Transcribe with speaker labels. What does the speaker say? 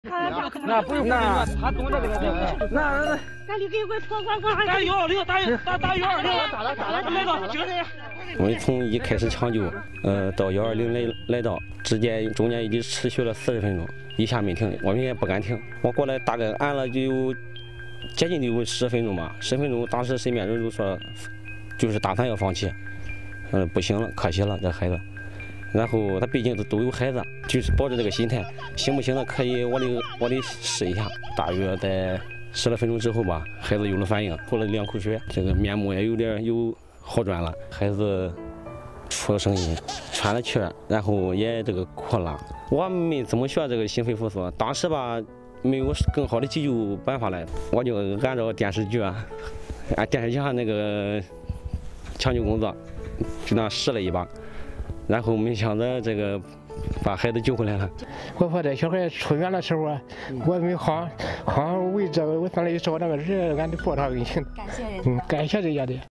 Speaker 1: 那不用那他懂这个那
Speaker 2: 赶紧给我快！
Speaker 1: 打120，打120，咋了？来到精神。
Speaker 3: 我们从一开始抢救，到120来到，中间已经持续了40分钟，一下没停，我们也不敢停。我过来大概按了就有接近有10分钟吧，10分钟，当时身边人都说，就是打算要放弃，不行了，可惜了这孩子。然后他毕竟都有孩子，就是抱着这个心态，行不行的可以，我得试一下。大约在10来分钟之后吧，孩子有了反应，吐了2口水，这个面目也有好转了，孩子出了声音，喘了气儿，然后也这个哭了。我没怎么学这个心肺复苏，当时吧没有更好的急救办法来，我就按照电视剧上那个抢救工作，就那试了一把。然后没想到这个把孩子救回来了。
Speaker 4: 我怕这小孩出院的时候啊，我没慌为这个，我上来一找那个人，俺得抱他给行。
Speaker 2: 感谢人家。
Speaker 4: 感谢人家的。